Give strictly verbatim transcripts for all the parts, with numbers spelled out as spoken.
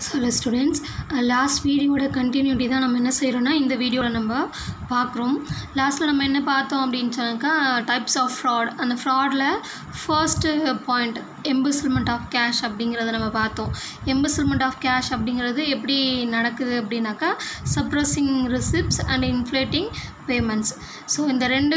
So students, uh, last video oda continuity தான் நம்ம என்ன செய்றோம்னா இந்த வீடியோல நம்ம பார்க்குறோம். லாஸ்ட்ல நம்ம என்ன பார்த்தோம் அப்படினு சொன்னாக்கா types of fraud. அந்த fraudல first point embezzlement of cash அப்படிங்கறத நம்ம பார்த்தோம். embezzlement of cash அப்படிங்கிறது எப்படி நடக்குது அப்படினாக்கா suppressing receipts and inflating payments. So இந்த ரெண்டு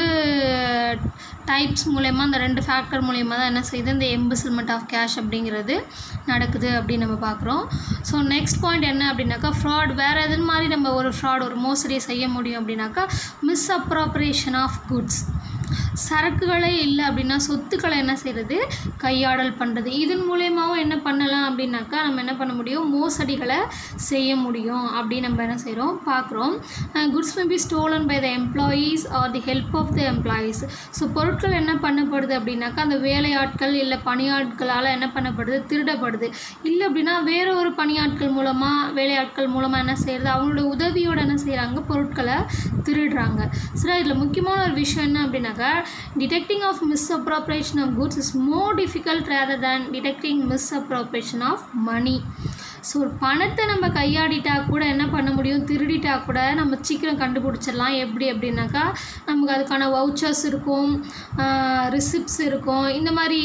types மூலமா அந்த ரெண்டு ஃபேக்டர் மூலமா தான் என்ன செய்யுது இந்த embezzlement of cash அப்படிங்கிறது நடக்குது அப்படி நம்ம பார்க்குறோம். ஸோ நெக்ஸ்ட் பாயிண்ட் என்ன அப்படின்னாக்கா ஃப்ராட் வேறு எது மாதிரி நம்ம ஒரு ஃப்ராட் ஒரு மோசடியை செய்ய முடியும் அப்படின்னாக்கா மிஸ்அப்ராப்ரியேஷன் ஆஃப் குட்ஸ். சரக்குகளே இல்லை அப்படின்னா சொத்துக்களை என்ன செய்கிறது கையாடல் பண்ணுறது. இதன் மூலயமாவும் என்ன பண்ணலாம் அப்படின்னாக்கா நம்ம என்ன பண்ண முடியும் மோசடிகளை செய்ய முடியும் அப்படி நம்ம என்ன செய்கிறோம் பார்க்குறோம். Goods may be stolen by the employees are the help of the employees. So பொருட்கள் என்ன பண்ணப்படுது அப்படின்னாக்கா அந்த வேலையாட்கள் இல்லை பணியாட்களால் என்ன பண்ணப்படுது திருடப்படுது. இல்லை அப்படின்னா வேறு ஒரு பணியாட்கள் மூலமாக வேலையாட்கள் மூலமாக என்ன செய்கிறது அவங்களோட உதவியோடு என்ன செய்கிறாங்க பொருட்களை திருடுறாங்க. சரி, இதில் முக்கியமான ஒரு விஷயம் என்ன அப்படின்னாக்கா detecting of misappropriation of goods is more difficult rather than detecting misappropriation of money. So பணத்தை நம்ம கையாடிட்டா கூட என்ன பண்ண முடியும் திருடிட்டா கூட நம்ம சீக்கிரம் கண்டுபிடிச்சிடலாம். எப்படி அப்படின்னாக்கா நமக்கு அதுக்கான வவுச்சர்ஸ் இருக்கும், ரிசிப்ட்ஸ் இருக்கும். இந்த மாதிரி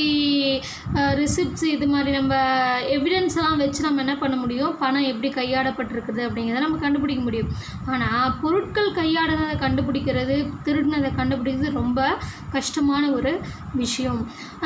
ரிசிப்ட்ஸ் இது மாதிரி நம்ம எவிடன்ஸ் எல்லாம் வச்சு நம்ம என்ன பண்ண முடியும் பணம் எப்படி கையாடப்பட்டிருக்குது அப்படிங்கிறத நம்ம கண்டுபிடிக்க முடியும். ஆனால் பொருட்கள் கையாடுனதை கண்டுபிடிக்கிறது திருடினதை கண்டுபிடிக்கிறது ரொம்ப கஷ்டமான ஒரு விஷயம்.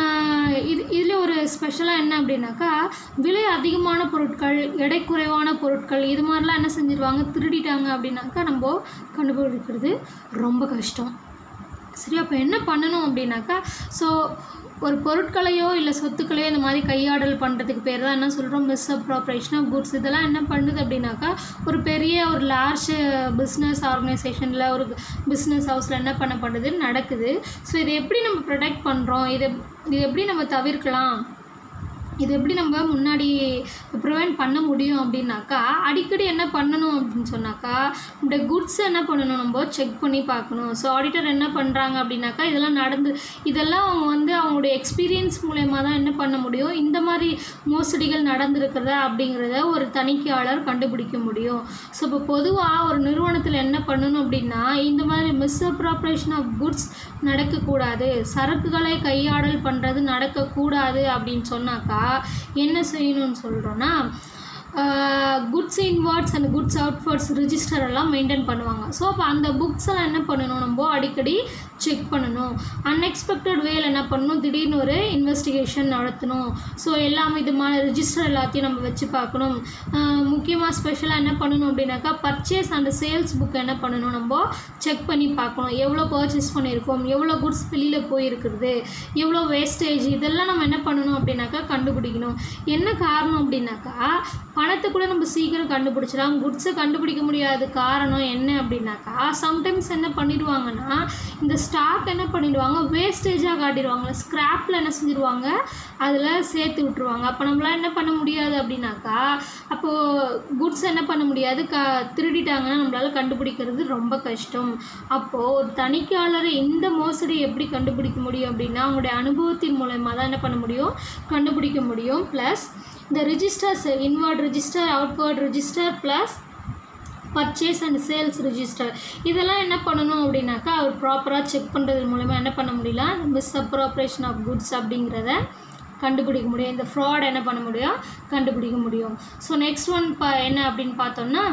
இது இதில் ஒரு ஸ்பெஷலாக என்ன அப்படின்னாக்கா விலை அதிகமான பொருட்கள் எடை குறைவான பொருட்கள் இது மாதிரிலாம் என்ன செஞ்சிருவாங்க திருடிட்டாங்க அப்படின்னாக்கா நம்ம கண்டுபிடிக்கிறது ரொம்ப கஷ்டம். சரி, அப்போ என்ன பண்ணணும் அப்படின்னாக்கா ஸோ ஒரு பொருட்களையோ இல்லை சொத்துக்களையோ இந்த மாதிரி கையாடல் பண்ணுறதுக்கு பேர் தான் என்ன சொல்கிறோம் மிஸ்அப்ராப்ரியேஷன் ஆஃப் குட்ஸ். இதெல்லாம் என்ன பண்ணுது அப்படின்னாக்கா ஒரு பெரிய ஒரு லார்ஜ் பிஸ்னஸ் ஆர்கனைசேஷனில் ஒரு பிஸ்னஸ் ஹவுஸில் என்ன பண்ணப்படுது நடக்குது. ஸோ இதை எப்படி நம்ம ப்ரொடெக்ட் பண்ணுறோம், இதை இது எப்படி நம்ம தவிர்க்கலாம், இது எப்படி நம்ம முன்னாடி ப்ரிவெண்ட் பண்ண முடியும் அப்படின்னாக்கா அடிக்கடி என்ன பண்ணணும் அப்படின்னு சொன்னாக்கா நம்முடைய குட்ஸ் என்ன பண்ணணும் நம்ம செக் பண்ணி பார்க்கணும். ஸோ ஆடிட்டர் என்ன பண்ணுறாங்க அப்படின்னாக்கா இதெல்லாம் நடந்து இதெல்லாம் அவங்க வந்து அவங்களுடைய எக்ஸ்பீரியன்ஸ் மூலயமா தான் என்ன பண்ண முடியும் இந்த மாதிரி மோசடிகள் நடந்திருக்கிறதா அப்படிங்கிறத ஒரு தணிக்கையாளர் கண்டுபிடிக்க முடியும். ஸோ இப்போ பொதுவாக ஒரு நிறுவனத்தில் என்ன பண்ணணும் அப்படின்னா இந்த மாதிரி மிஸ்அப்ராப்ரியேஷன் ஆஃப் குட்ஸ் நடக்கக்கூடாது, சரக்குகளை கையாடல் பண்ணுறது நடக்கக்கூடாது அப்படின்னு சொன்னாக்கா என்ன செய்யணும்னு சொல்கிறோன்னா goods inwards and goods outwards register எல்லாம் மெயின்டைன் பண்ணுவாங்க. ஸோ அப்போ அந்த புக்ஸ் எல்லாம் என்ன பண்ணணும் நம்ம அடிக்கடி செக் பண்ணணும். அன்எக்ஸ்பெக்டட் வேல என்ன பண்ணணும் திடீர்னு ஒரு இன்வெஸ்டிகேஷன் நடத்தணும். ஸோ எல்லாமே இது மாதிரி ரிஜிஸ்டர் எல்லாத்தையும் நம்ம வச்சு பார்க்கணும். முக்கியமாக ஸ்பெஷலாக என்ன பண்ணணும் அப்படின்னாக்கா பர்ச்சேஸ் அண்ட் சேல்ஸ் புக்கை என்ன பண்ணணும் நம்ம செக் பண்ணி பார்க்கணும். எவ்வளோ பர்ச்சேஸ் பண்ணியிருக்கோம், எவ்வளோ குட்ஸ் வெளியில் போயிருக்கிறது, எவ்வளோ வேஸ்டேஜ் இதெல்லாம் நம்ம என்ன பண்ணணும் அப்படின்னாக்கா கண்டுபிடிக்கணும். என்ன காரணம் அப்படின்னாக்கா பணத்தை கூட நம்ம சீக்கிரம் கண்டுபிடிச்சிடலாம், குட்ஸை கண்டுபிடிக்க முடியாத காரணம் என்ன அப்படின்னாக்கா சம்டைம்ஸ் என்ன பண்ணிடுவாங்கன்னா இந்த ஸ்டாக் என்ன பண்ணிடுவாங்க வேஸ்டேஜாக காட்டிடுவாங்க, ஸ்க்ராப்பில் என்ன செஞ்சுருவாங்க அதில் சேர்த்து விட்டுருவாங்க. அப்போ நம்மளால் என்ன பண்ண முடியாது அப்படின்னாக்கா அப்போது குட்ஸ் என்ன பண்ண முடியாது க திருடிட்டாங்கன்னா நம்மளால் கண்டுபிடிக்கிறது ரொம்ப கஷ்டம். அப்போது ஒரு தணிக்கையாளர் இந்த மோசடி எப்படி கண்டுபிடிக்க முடியும் அப்படின்னா அவங்களுடைய அனுபவத்தின் மூலமா தான் என்ன பண்ண முடியும் கண்டுபிடிக்க முடியும். ப்ளஸ் இந்த registers inward register outward register plus purchase and sales register இதெல்லாம் என்ன பண்ணணும் அப்படின்னாக்கா அவர் ப்ராப்பராக செக் பண்ணுறது மூலமாக என்ன பண்ண முடியல மிஸ்அப்ராப்ரியேஷன் ஆஃப் குட்ஸ் அப்படிங்கிறத கண்டுபிடிக்க முடியும். இந்த ஃப்ராட் என்ன பண்ண முடியும் கண்டுபிடிக்க முடியும். ஸோ நெக்ஸ்ட் ஒன் ப என்ன அப்படின்னு பார்த்தோம்னா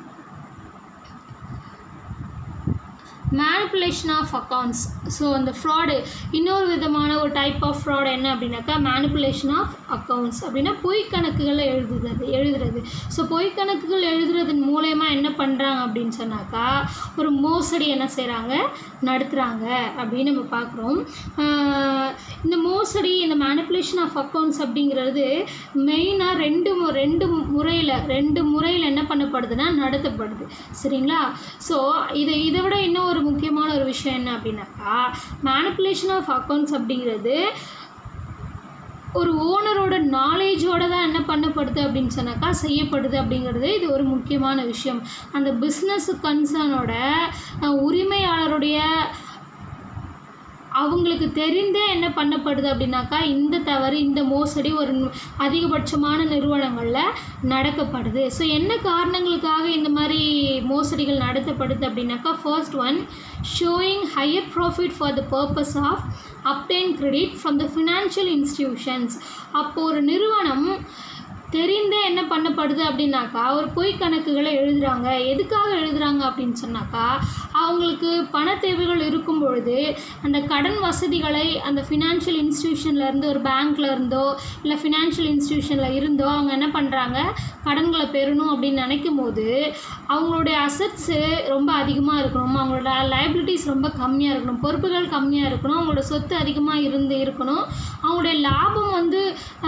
மேனிப்புலேஷன் ஆஃப் அக்கௌண்ட்ஸ். ஸோ அந்த ஃப்ராடு இன்னொரு விதமான ஒரு டைப் ஆஃப் ஃப்ராட் என்ன அப்படின்னாக்கா மேனிப்புலேஷன் ஆஃப் அக்கௌண்ட்ஸ் அப்படின்னா பொய் கணக்குகளை எழுதுறது எழுதுறது ஸோ பொய் கணக்குகள் எழுதுறதன் மூலயமா என்ன பண்ணுறாங்க அப்படின்னு சொன்னாக்கா ஒரு மோசடி என்ன செய்கிறாங்க நடத்துகிறாங்க அப்படின்னு நம்ம பார்க்குறோம். இந்த மோசடி இந்த மேனிப்புலேஷன் ஆஃப் அக்கௌண்ட்ஸ் அப்படிங்கிறது மெயினாக ரெண்டு ரெண்டு முறையில் ரெண்டு முறையில் என்ன பண்ணப்படுதுன்னா நடத்தப்படுது. சரிங்களா? ஸோ இதை இதை விட இன்னும் ஒரு முக்கியமான ஒரு விஷயம் என்ன அப்படின்னாக்கா மேனிப்புலேஷன் ஆஃப் அக்கௌண்ட்ஸ் அப்படிங்கிறது ஒரு ஓனரோட நாலேஜோடு தான் என்ன பண்ணப்படுது அப்படின்னு சொன்னாக்கா செய்யப்படுது அப்படிங்கிறது இது ஒரு முக்கியமான விஷயம். அந்த பிஸ்னஸ் கன்சர்னோட உரிமையாளருடைய அவங்களுக்கு தெரிந்தே என்ன பண்ணப்படுது அப்படின்னாக்கா இந்த தவறு இந்த மோசடி ஒரு அதிகபட்சமான நிறுவனங்களில் நடக்கப்படுது. ஸோ என்ன காரணங்களுக்காக இந்த மாதிரி மோசடிகள் நடத்தப்படுது அப்படின்னாக்கா first one showing higher profit for the purpose of obtain credit from the financial institutions. அப்போ ஒரு நிறுவனம் தெரிந்தே என்ன பண்ணப்படுது அப்படின்னாக்கா ஒரு பொய் கணக்குகளை எழுதுகிறாங்க. எதுக்காக எழுதுகிறாங்க அப்படின்னு சொன்னாக்கா அவங்களுக்கு பண தேவைகள் இருக்கும் பொழுது அந்த கடன் வசதிகளை அந்த ஃபினான்ஷியல் இன்ஸ்டிடியூஷன்லேருந்து ஒரு பேங்க்கில் இருந்தோ இல்லை ஃபினான்ஷியல் இன்ஸ்டிடியூஷனில் இருந்தோ அவங்க என்ன பண்ணுறாங்க கடன்களை பெறணும் அப்படின்னு நினைக்கும் போது அவங்களுடைய அசட்ஸு ரொம்ப அதிகமாக இருக்கணும், அவங்களோட லைபிலிட்டிஸ் ரொம்ப கம்மியாக இருக்கணும், பொறுப்புகள் கம்மியாக இருக்கணும், அவங்களோட சொத்து அதிகமாக இருந்து இருக்கணும், அவங்களுடைய லாபம் வந்து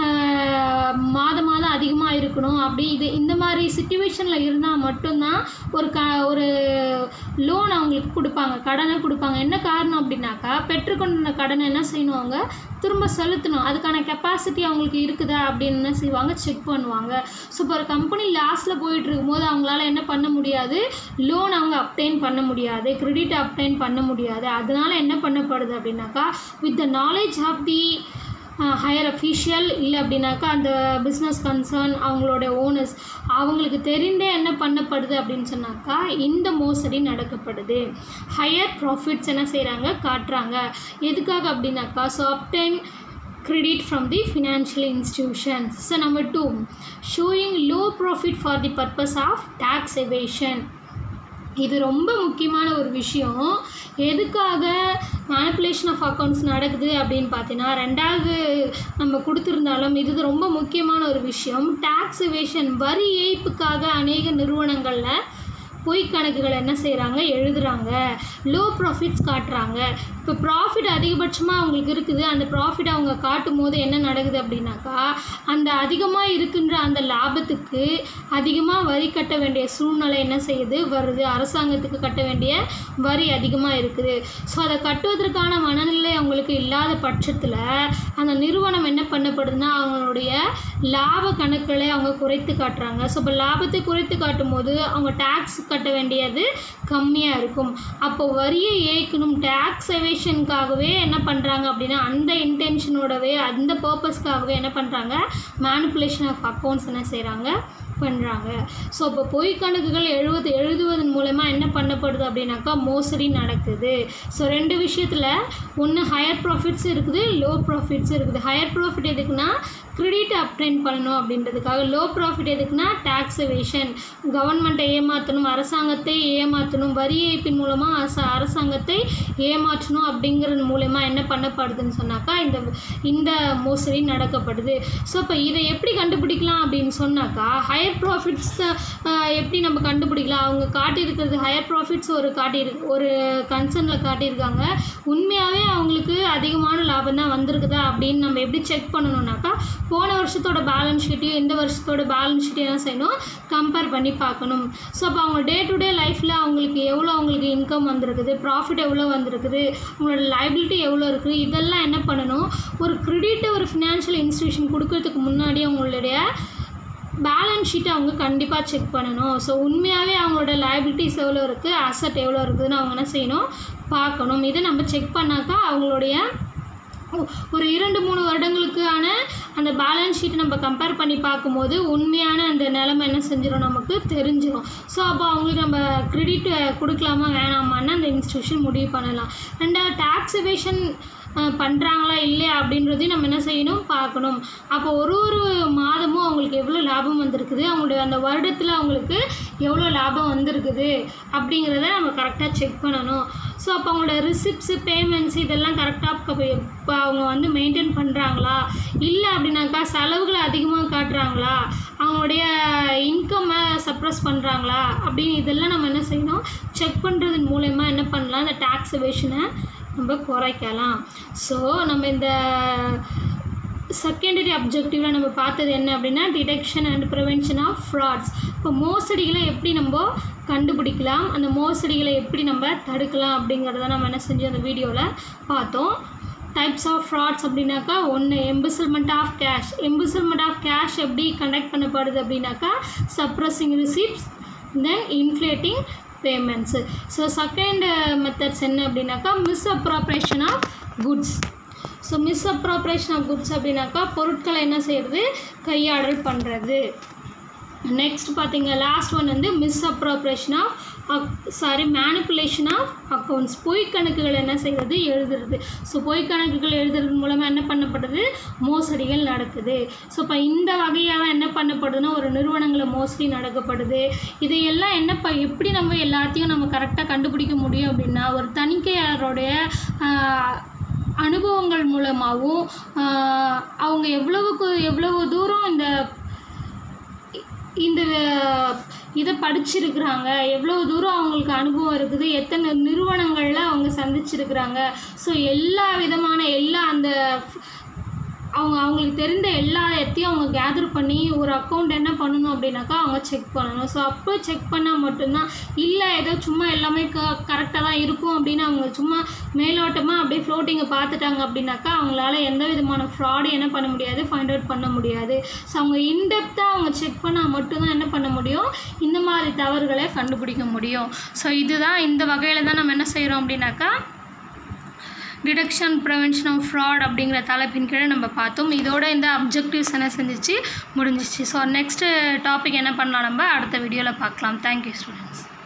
மாதம் மாதம் அதிகமாக இருக்கணும். அப்படி இது இந்த மாதிரி சிச்சுவேஷனில் இருந்தால் மட்டும்தான் ஒரு க ஒரு லோன் அவங்களுக்கு கொடுப்பாங்க, கடனை கொடுப்பாங்க. என்ன காரணம் அப்படின்னாக்கா பெற்றுக்கொண்ட கடனை என்ன செய்யணும் அவங்க திரும்ப செலுத்தணும். அதுக்கான கெப்பாசிட்டி அவங்களுக்கு இருக்குதா அப்படின்னு என்ன செய்வாங்க செக் பண்ணுவாங்க. ஸோ இப்போ ஒரு கம்பெனி லாஸ்ட்டில் போயிட்டு இருக்கும்போது அவங்களால என்ன பண்ண முடியாது லோன் அவங்க அப்டைன் பண்ண முடியாது, கிரெடிட் அப்டைன் பண்ண முடியாது. அதனால என்ன பண்ணப்படுது அப்படின்னாக்கா with the knowledge of the higher official இல்லை அப்படின்னாக்கா அந்த பிஸ்னஸ் கன்சர்ன் அவங்களோட ஓனர்ஸ் அவங்களுக்கு தெரிந்தே என்ன பண்ணப்படுது அப்படின்னு சொன்னாக்கா இந்த மோசடி நடக்கப்படுது. ஹையர் ப்ராஃபிட்ஸ் என்ன செய்கிறாங்க காட்டுறாங்க. எதுக்காக அப்படின்னாக்கா so obtain credit from the financial institutions. So number two, showing low profit for the purpose of tax evasion. இது ரொம்ப முக்கியமான ஒரு விஷயம். எதுக்காக மேனிப்புலேஷன் ஆஃப் அக்கௌண்ட்ஸ் நடக்குது அப்படின்னு பார்த்தீங்கன்னா ரெண்டாவது நம்ம கொடுத்துருந்தாலும் இது ரொம்ப முக்கியமான ஒரு விஷயம். டேக்ஸ் எவேஷன் வரி ஏய்ப்புக்காக அநேக நிறுவனங்களில் பொய் கணக்குகள் என்ன செய்கிறாங்க எழுதுகிறாங்க, லோ ப்ராஃபிட்ஸ் காட்டுறாங்க. இப்போ ப்ராஃபிட் அதிகபட்சமாக அவங்களுக்கு இருக்குது, அந்த ப்ராஃபிட் அவங்க காட்டும் போது என்ன நடக்குது அப்படின்னாக்கா அந்த அதிகமாக இருக்கின்ற அந்த லாபத்துக்கு அதிகமாக வரி கட்ட வேண்டிய சூழ்நிலை என்ன செய்யுது வருது, அரசாங்கத்துக்கு கட்ட வேண்டிய வரி அதிகமாக இருக்குது. ஸோ அதை கட்டுவதற்கான மனநிலை அவங்களுக்கு இல்லாத பட்சத்தில் அந்த நிறுவனம் என்ன பண்ணப்படுதுன்னா அவங்களுடைய லாப கணக்குகளை அவங்க குறைத்து காட்டுறாங்க. ஸோ இப்போ லாபத்தை குறைத்து காட்டும் போது அவங்க டேக்ஸ் கட்ட வேண்டியது கம்மியாக இருக்கும். அப்போ வரியை ஏற்கணும் டேக்ஸ் எவேஷனுக்காகவே என்ன பண்ணுறாங்க அப்படின்னா அந்த இன்டென்ஷனோடவே அந்த பர்பஸ்க்காகவே என்ன பண்ணுறாங்க மேனிப்புலேஷன் ஆஃப் அக்கௌண்ட்ஸ் என்ன செய்கிறாங்க பண்ணுறாங்க. ஸோ இப்போ பொய் கணக்குகள் எழுவது எழுதுவதன் மூலமா என்ன பண்ணப்படுது அப்படின்னாக்கா மோசடி நடக்குது. ஸோ ரெண்டு விஷயத்தில் ஒன்று ஹையர் ப்ராஃபிட்ஸ் இருக்குது, லோ ப்ராஃபிட்ஸ் இருக்குது. ஹையர் ப்ராஃபிட் எதுக்குன்னா கிரெடிட் அப்டைன் பண்ணணும் அப்படின்றதுக்காக, லோ ப்ராஃபிட் எதுக்குன்னா டேக்ஸ் எவேஷன் கவர்மெண்ட்டை ஏமாற்றணும், அரசாங்கத்தை ஏமாற்றணும், வரி ஏய்ப்பின் மூலமாக அரச அரசாங்கத்தை ஏமாற்றணும் அப்படிங்கிறது மூலமா என்ன பண்ணப்படுதுன்னு சொன்னாக்கா இந்த இந்த மோசடி நடக்கப்படுது. ஸோ இப்போ இதை எப்படி கண்டுபிடிக்கலாம் அப்படின்னு சொன்னாக்கா ஹையர் ப்ராஃபிட்ஸ் எப்படி நம்ம கண்டுபிடிக்கலாம். அவங்க காட்டியிருக்கிறது ஹையர் ப்ராஃபிட்ஸ் ஒரு காட்டியிருக்கு ஒரு கன்சர்னில் காட்டியிருக்காங்க. உண்மையாகவே அவங்களுக்கு அதிகமான லாபம் தான் வந்திருக்குதா அப்படின்னு நம்ம எப்படி செக் பண்ணணும்னாக்கா போன வருஷத்தோட பேலன்ஸ் ஷீட்டையும் இந்த வருஷத்தோட பேலன்ஸ் ஷீட்டையும் என்ன செய்யணும் கம்பேர் பண்ணி பார்க்கணும். ஸோ அப்போ அவங்க டே டு டே லைஃப்பில் அவங்களுக்கு எவ்வளோ அவங்களுக்கு இன்கம் வந்திருக்குது, ப்ராஃபிட் எவ்வளோ வந்திருக்குது, அவங்களோட லைபிலிட்டி எவ்வளோ இருக்குது, இதெல்லாம் என்ன பண்ணணும் ஒரு கிரெடிட்டை ஒரு ஃபினான்ஷியல் இன்ஸ்டிடியூஷன் கொடுக்கறதுக்கு முன்னாடி அவங்களுடைய பேலன்ஸ் ஷீட்டை அவங்க கண்டிப்பாக செக் பண்ணணும். ஸோ உண்மையாகவே அவங்களோட லைபிலிட்டிஸ் எவ்வளோ இருக்குது, அசட் எவ்வளோ இருக்குதுன்னு அவங்க என்ன செய்யணும் பார்க்கணும். இதை நம்ம செக் பண்ணாக்கா அவங்களுடைய ஒரு இரண்டு மூணு வருடங்களுக்கான அந்த பேலன்ஸ் ஷீட்டை நம்ம கம்பேர் பண்ணி பார்க்கும்போது உண்மையான அந்த நிலைமை என்ன செஞ்சிடும் நமக்கு தெரிஞ்சிடும். ஸோ அப்போ அவங்களுக்கு நம்ம கிரெடிட் கொடுக்கலாமா வேணாமான்னு அந்த இன்ஸ்டிடியூஷன் முடிவு பண்ணலாம். ரெண்டாவது டேக்ஸ் எவேஷன் பண்ணுறாங்களா இல்லையா அப்படின்றதையும் நம்ம என்ன செய்யணும் பார்க்கணும். அப்போ ஒரு ஒரு மாதமும் அவங்களுக்கு எவ்வளோ லாபம் வந்திருக்குது, அவங்களுடைய அந்த வருடத்தில் அவங்களுக்கு எவ்வளோ லாபம் வந்திருக்குது அப்படிங்கிறத நம்ம கரெக்டாக செக் பண்ணணும். ஸோ அப்போ அவங்களோட ரிசிப்ட்ஸு பேமெண்ட்ஸ் இதெல்லாம் கரெக்டாக இப்போ அவங்க வந்து மெயின்டைன் பண்ணுறாங்களா, இல்லை அப்படின்னாக்கா செலவுகளை அதிகமாக காட்டுறாங்களா, அவங்களுடைய இன்கம்மை சப்ரஸ் பண்ணுறாங்களா அப்படின்னு இதெல்லாம் நம்ம என்ன செய்யணும் செக் பண்ணுறதன் மூலயமா என்ன பண்ணலாம் இந்த டேக்ஸ் எவேஷனை நம்ம குறைக்கலாம். ஸோ நம்ம இந்த செகண்டரி அப்ஜெக்டிவில் நம்ம பார்த்தது என்ன அப்படின்னா detection and prevention of frauds. இப்போ மோசடிகளை எப்படி நம்ம கண்டுபிடிக்கலாம், அந்த மோசடிகளை எப்படி நம்ம தடுக்கலாம் அப்படிங்கிறத நம்ம என்ன செஞ்சோம் அந்த வீடியோவில் பார்த்தோம். டைப்ஸ் ஆஃப் ஃப்ராட்ஸ் அப்படின்னாக்கா ஒன்று embezzlement of cash. Embezzlement of cash எப்படி கண்டக்ட் பண்ணப்படுது அப்படின்னாக்கா suppressing receipts, then inflating payments. So second methods என்ன அப்படின்னாக்கா misappropriation of goods. So misappropriation of goods அப்படின்னாக்கா பொருட்களை என்ன செய்கிறது, கையாடல் பண்ணுறது. நெக்ஸ்ட் பார்த்தீங்க லாஸ்ட் ஒன் வந்து misappropriation of sorry manipulation of accounts. பொய் கணக்குகள் என்ன செய்கிறது, எழுதுறது. ஸோ பொய் கணக்குகள் எழுதுறது மூலமாக என்ன பண்ணப்படுது, மோசடிகள் நடக்குது. ஸோ இப்போ இந்த வகையாக தான் என்ன பண்ணப்படுதுன்னா ஒரு நிறுவனங்களை மோசடி நடக்கப்படுது. இதையெல்லாம் என்ன ப எப்படி நம்ம எல்லாத்தையும் நம்ம கரெக்டாக கண்டுபிடிக்க முடியும் அப்படின்னா ஒரு தணிக்கையாளருடைய அனுபவங்கள் மூலமாகவும் அவங்க எவ்வளவுக்கு எவ்வளவு தூரம் இந்த இந்த இதை படிச்சிருக்கிறாங்க, எவ்வளோ தூரம் அவங்களுக்கு அனுபவம் இருக்குது, எத்தனை நிறுவனங்களில் அவங்க சந்திச்சிருக்கிறாங்க. ஸோ எல்லா விதமான எல்லா அந்த அவங்க அவங்களுக்கு தெரிந்த எல்லா இடத்தையும் அவங்க கேதர் பண்ணி ஒரு அக்கௌண்ட் என்ன பண்ணணும் அப்படின்னாக்கா அவங்க செக் பண்ணணும். ஸோ அப்போ செக் பண்ணால் மட்டும்தான், இல்லை ஏதோ சும்மா எல்லாமே க கரெக்டாக தான் இருக்கும் அப்படின்னு அவங்க சும்மா மேலோட்டமாக அப்படியே ஃப்ளோட்டிங்கை பார்த்துட்டாங்க அப்படின்னாக்கா அவங்களால எந்த விதமான ஃப்ராடு என்ன பண்ண முடியாது, ஃபைண்ட் அவுட் பண்ண முடியாது. ஸோ அவங்க இன்டெப்த்தாக அவங்க செக் பண்ணால் மட்டும்தான் என்ன பண்ண முடியும், இந்த மாதிரி தவறுகளை கண்டுபிடிக்க முடியும். ஸோ இதுதான் இந்த வகையில் தான் நம்ம என்ன செய்கிறோம் அப்படின்னாக்கா டிடெக்ஷன் ப்ரிவென்ஷன் ஆஃப் ஃப்ராட் அப்படிங்கிற தலைப்பின் கீழே நம்ம பார்த்தோம். இதோட இந்த அப்ஜெக்டிவ்ஸ் என்ன செஞ்சிச்சு, முடிஞ்சிச்சு. ஸோ நெக்ஸ்ட்டு டாபிக் என்ன பண்ணலாம் நம்ம அடுத்த வீடியோவில் பார்க்கலாம். Thank you students.